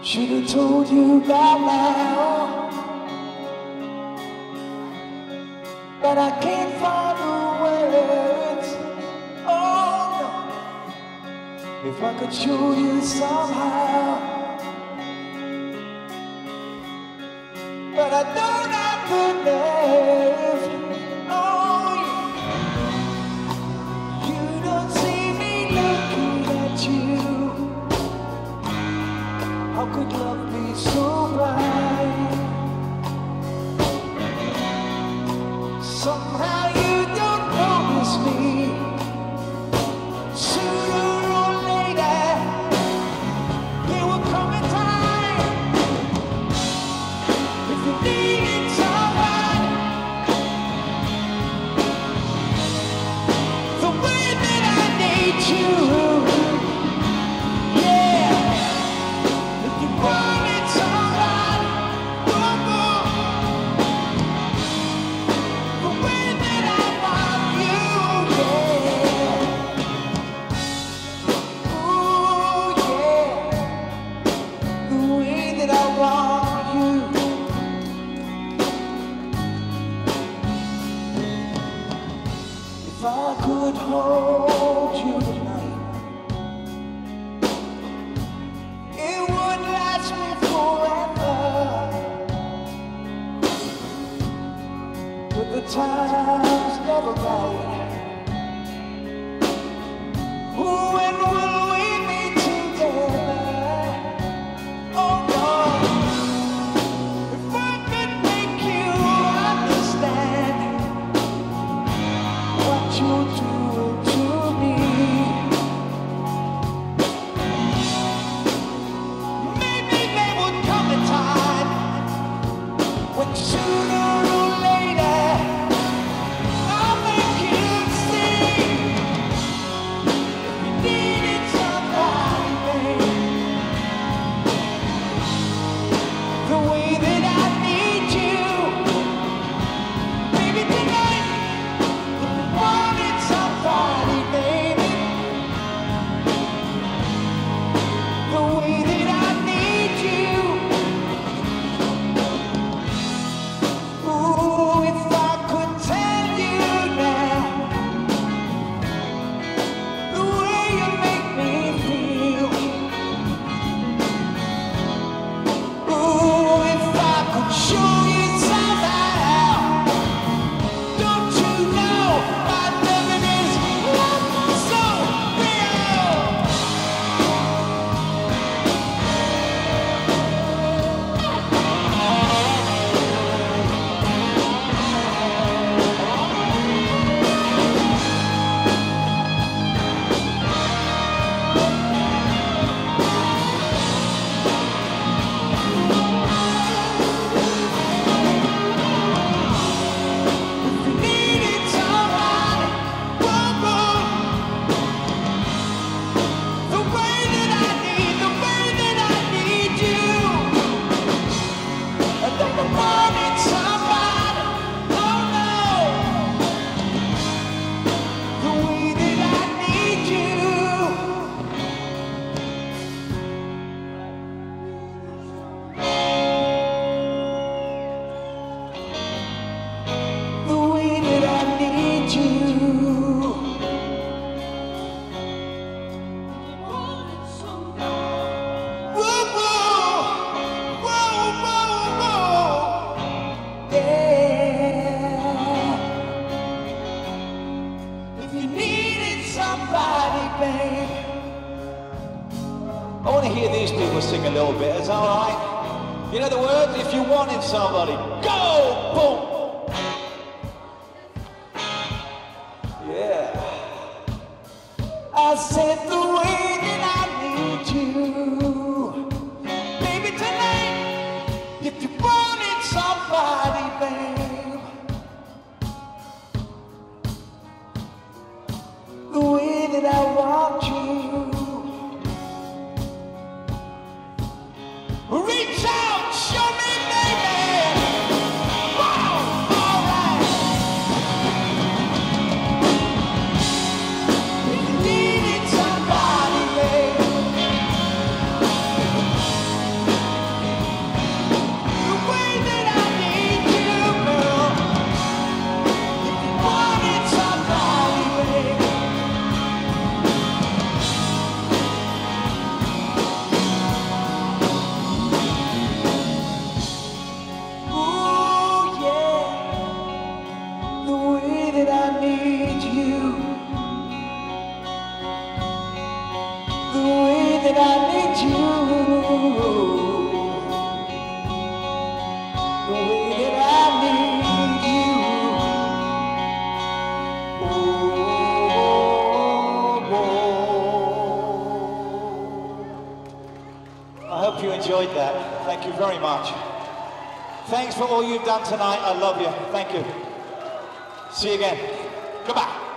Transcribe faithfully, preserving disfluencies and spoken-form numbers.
Should've told you by now, but I can't find the words. Oh no, if I could show you somehow, but I don't have the nerve. Oh yeah, you don't see me looking at you. How could love be so blind? Somehow you don't notice me. Sooner or later, there will come a time if you needed someone the way that I need you. If I could hold you tonight, it would last me forever. But the time's never right. When will we be together? Oh no. If I could make you understand what you're doing to me, maybe there would come a time when sooner or later I'll make you see you needed somebody, babe, the way that I need you. Baby, tonight wanted somebody, baby, the way that I need you. Ooh, if I could tell you now the way you make me feel. Ooh, if I could show you somehow. Don't you know my loving is so real? If you needed someone, whoa, whoa, the way that I need, the way that I need you. I never wanted somebody, oh no, the way that I need you. The way that I need you. Whoa, whoa, whoa, whoa, whoa, yeah. If you needed somebody, babe. I want to hear these people sing a little bit, is that alright? You know the words? If you wanted somebody, go! Boom! Yeah. I said the way that I need you. Baby, tonight, if you wanted somebody, babe, the way that I want you. Reach out, show me, baby. Wow, all right. If you needed somebody, babe, that I need you. The way that I need you. Oh, oh. I hope you enjoyed that. Thank you very much. Thanks for all you've done tonight. I love you. Thank you. See you again. Goodbye.